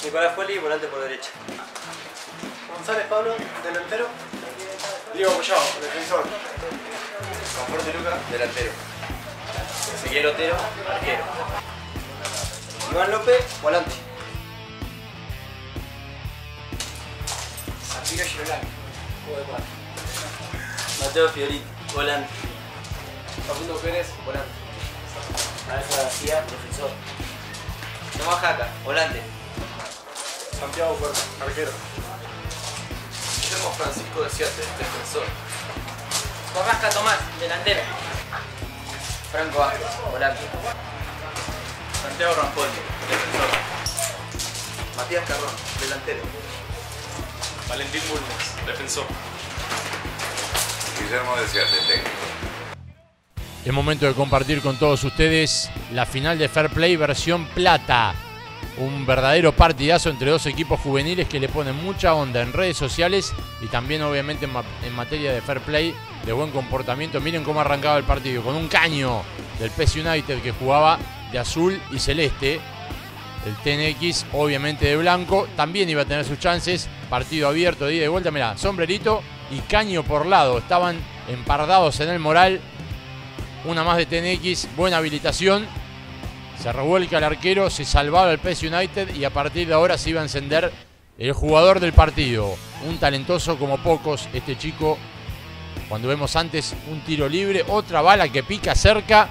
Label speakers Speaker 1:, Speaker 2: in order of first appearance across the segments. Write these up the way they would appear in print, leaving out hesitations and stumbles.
Speaker 1: Nicolás Poli, volante por derecha.
Speaker 2: González Pablo, delantero.
Speaker 3: Diego Collado, defensor.
Speaker 1: Conforte Luca, delantero. Ezequiel Otero, arquero. Iván López, volante.
Speaker 2: Santino Girolano, juego de cuatro.
Speaker 1: Mateo Fiorito, volante.
Speaker 2: Facundo Pérez, volante.
Speaker 1: Alfa García, defensor. Tomás Jaca, volante.
Speaker 3: Santiago Puerto, arquero.
Speaker 4: Guillermo Francisco de Ciate, defensor.
Speaker 1: Borrasca Tomás, delantero. Franco Vázquez, volante.
Speaker 4: Santiago Rampoli, defensor.
Speaker 1: Matías Carrón, delantero.
Speaker 4: Valentín Bulnes, defensor.
Speaker 5: Guillermo de Ciate, técnico.
Speaker 6: Es momento de compartir con todos ustedes la final de Fair Play versión plata. Un verdadero partidazo entre dos equipos juveniles que le ponen mucha onda en redes sociales y también obviamente en materia de fair play, de buen comportamiento. Miren cómo arrancaba el partido, con un caño del PC United que jugaba de azul y celeste. El TNX obviamente de blanco, también iba a tener sus chances. Partido abierto de ida y vuelta, mirá, sombrerito y caño por lado. Estaban empardados en el moral. Una más de TNX, buena habilitación. Se revuelca el arquero, se salvaba el PC United y a partir de ahora se iba a encender el jugador del partido. Un talentoso como pocos, este chico. Cuando vemos antes un tiro libre, otra bala que pica cerca.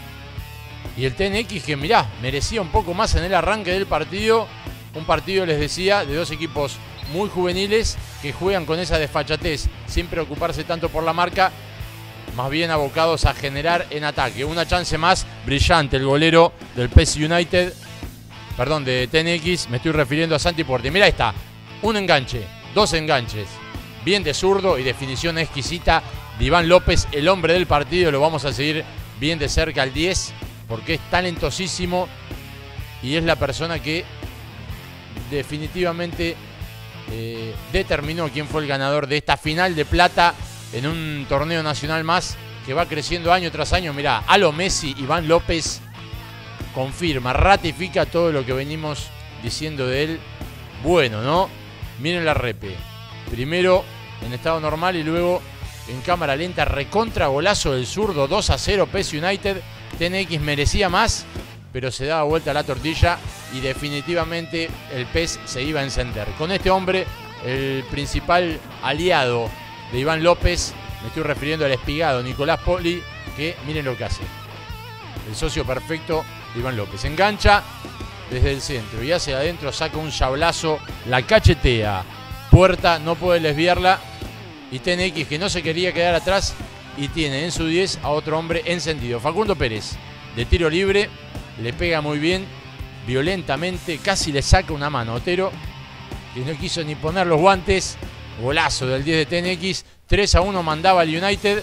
Speaker 6: Y el TNX que mirá, merecía un poco más en el arranque del partido. Un partido, les decía, de dos equipos muy juveniles que juegan con esa desfachatez sin preocuparse tanto por la marca, más bien abocados a generar en ataque. Una chance más, brillante el golero del PC United, perdón, de TNX, me estoy refiriendo a Santi Porti. Mirá, ahí está, un enganche, dos enganches, bien de zurdo y definición exquisita de Iván López, el hombre del partido. Lo vamos a seguir bien de cerca al 10, porque es talentosísimo y es la persona que definitivamente determinó quién fue el ganador de esta final de plata en un torneo nacional más que va creciendo año tras año. Mirá, a lo Messi, Iván López confirma, ratifica todo lo que venimos diciendo de él. Bueno, ¿no? Miren la repe. Primero en estado normal y luego en cámara lenta, recontra golazo del zurdo, 2-0 PC United. TNX merecía más, pero se daba vuelta la tortilla y definitivamente el PES se iba a encender. Con este hombre, el principal aliado de Iván López, me estoy refiriendo al espigado Nicolás Poli, que miren lo que hace. El socio perfecto de Iván López. Engancha desde el centro y hacia adentro saca un sablazo, la cachetea. Puerta, no puede desviarla. Y TNX, que no se quería quedar atrás, y tiene en su 10 a otro hombre encendido. Facundo Pérez, de tiro libre, le pega muy bien, violentamente, casi le saca una mano a Otero, que no quiso ni poner los guantes. Golazo del 10 de TNX, 3-1 mandaba al United.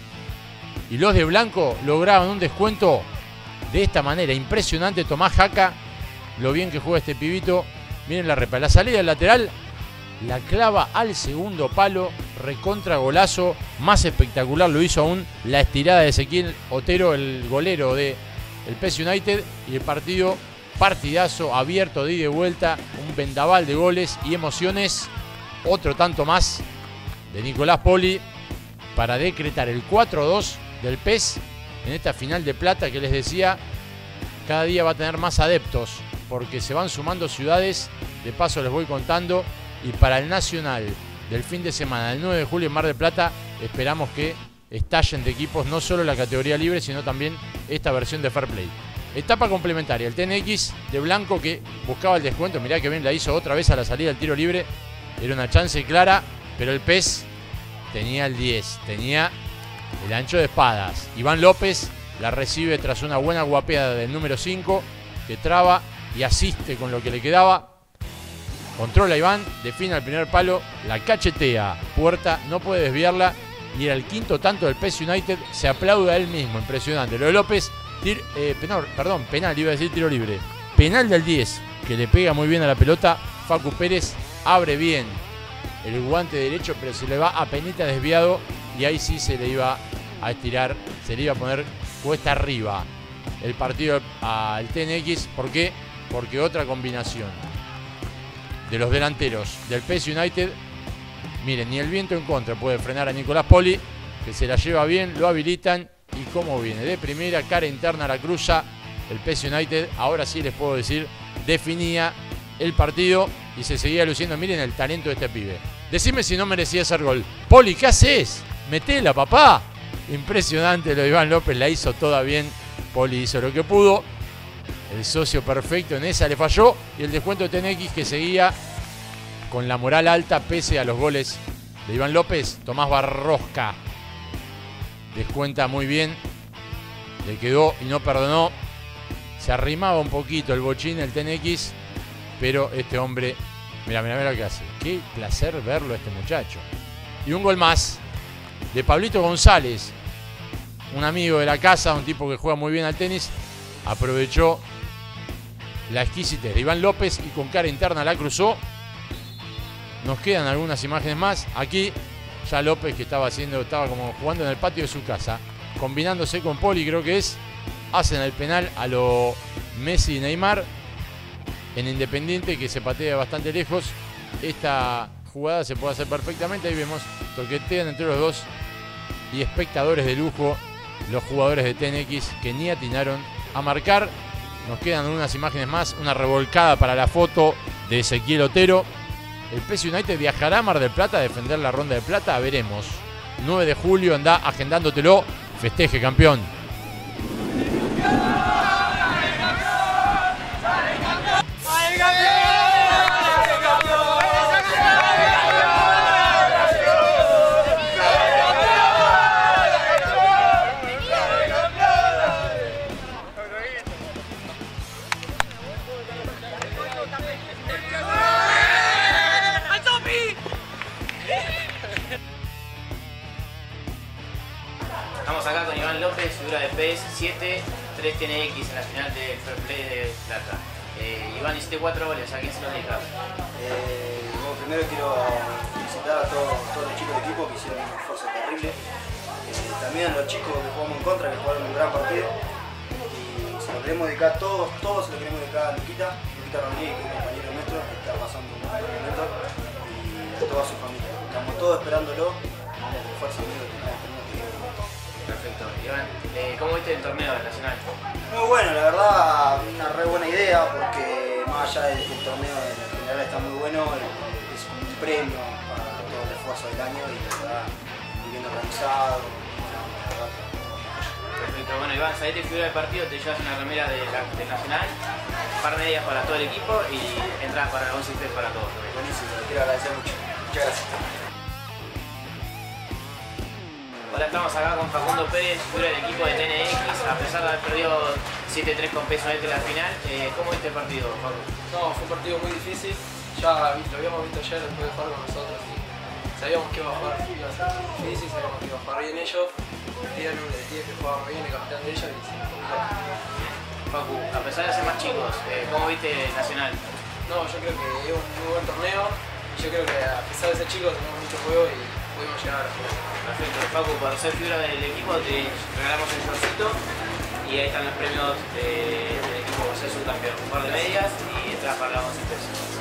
Speaker 6: Y los de blanco lograban un descuento de esta manera, impresionante. Tomás Jaca, lo bien que juega este pibito. Miren la repa, la salida del lateral, la clava al segundo palo, recontra golazo. Más espectacular lo hizo aún la estirada de Ezequiel Otero, el golero del PC United. Y el partido, partidazo abierto de ida y vuelta, un vendaval de goles y emociones. Otro tanto más de Nicolás Poli para decretar el 4-2 del PES en esta final de plata que les decía, cada día va a tener más adeptos porque se van sumando ciudades. De paso les voy contando. Y para el Nacional del fin de semana, el 9 de julio en Mar del Plata, esperamos que estallen de equipos no solo la categoría libre, sino también esta versión de Fair Play. Etapa complementaria, el TNX de blanco que buscaba el descuento. Mirá que bien la hizo otra vez a la salida del tiro libre. Era una chance clara, pero el PES tenía el 10, tenía el ancho de espadas. Iván López la recibe tras una buena guapeada del número 5, que traba y asiste con lo que le quedaba. Controla Iván, define al primer palo, la cachetea. Puerta, no puede desviarla. Y era el quinto tanto del PC United, se aplaude a él mismo, impresionante. Lo de López, penal, iba a decir tiro libre. Penal del 10, que le pega muy bien a la pelota. Facu Pérez abre bien el guante derecho, pero se le va a penita desviado y ahí sí se le iba a estirar, se le iba a poner cuesta arriba el partido al TNX. ¿Por qué? Porque otra combinación. de los delanteros del PC United. Miren, ni el viento en contra puede frenar a Nicolás Poli, que se la lleva bien, lo habilitan y como viene de primera, cara interna, la cruza el PC United. Ahora sí les puedo decir, definía el partido y se seguía luciendo. Miren el talento de este pibe. Decime si no merecía hacer gol. Poli, ¿qué haces? Metela, papá. Impresionante lo de Iván López, la hizo toda bien. Poli hizo lo que pudo. El socio perfecto en esa le falló. Y el descuento de TNX, que seguía con la moral alta pese a los goles de Iván López. Tomás Barrosca descuenta muy bien. Le quedó y no perdonó. Se arrimaba un poquito el bochín, el TNX. Pero este hombre, mira lo que hace. Qué placer verlo a este muchacho. Y un gol más de Pablito González. Un amigo de la casa, un tipo que juega muy bien al tenis. Aprovechó la exquisitez de Iván López y con cara interna la cruzó. Nos quedan algunas imágenes más. Aquí ya López, que estaba como jugando en el patio de su casa, combinándose con Poli, creo que es. Hacen el penal a lo Messi y Neymar en Independiente, que se patea bastante lejos. Esta jugada se puede hacer perfectamente. Ahí vemos, toquetean entre los dos y espectadores de lujo los jugadores de TNX, que ni atinaron a marcar. Nos quedan unas imágenes más. Una revolcada para la foto de Ezequiel Otero. El PC United viajará a Mar del Plata a defender la ronda de plata. Veremos. 9 de julio, anda agendándotelo. Festeje, campeón.
Speaker 1: Estamos acá con Iván López, figura de PES 7, 3 TNX en la final del Fair Play de Plata. Iván, hiciste 4 goles, ¿a quién se los dedicas?
Speaker 5: Bueno, primero quiero felicitar a todos los chicos del equipo que hicieron un esfuerzo terrible. También a los chicos que jugamos en contra, que jugaron un gran partido. Y se lo queremos dedicar, todos se lo queremos dedicar a Luquita Rodríguez, que es un compañero nuestro, que está pasando un buen momento, y a toda su familia. Estamos todos esperándolo, con fuerza amigo que estamos esperando que llegue.
Speaker 1: Perfecto. Iván, ¿cómo viste el torneo nacional?
Speaker 5: Muy bueno, la verdad, una re buena idea, porque más allá de que el torneo en general está muy bueno, es como un premio para todo el esfuerzo del año y la verdad, muy bien organizado.
Speaker 1: Perfecto. Bueno, Iván, saliste figura del partido, te llevas una remera del Nacional, un par de medias para todo el equipo y entras para el 11 para todos.
Speaker 5: Buenísimo, te quiero agradecer mucho. Muchas gracias.
Speaker 1: Ahora estamos acá con Facundo Pérez, figura del equipo de TNX, a pesar de haber perdido 7-3 con PES United en la final. ¿Cómo viste el partido, Facu?
Speaker 2: No, fue un partido muy difícil. Ya lo habíamos visto ayer después de jugar con nosotros y sabíamos que iba a jugar, iba a ser difícil, sabíamos que iba a jugar bien ellos. Eran un tío que jugaba muy bien, el capitán de ellos y se complicó.
Speaker 1: Facu, a pesar de ser más chicos, ¿cómo viste el Nacional?
Speaker 2: No, yo creo que es un muy buen torneo y yo creo que a pesar de ser chicos tenemos mucho juego y pudimos llegar a la final.
Speaker 1: Perfecto, Facu, por ser figura del equipo te regalamos el shortcito y ahí están los premios del equipo por ser subcampeón. Un par de medias y entras para la 11 pesos.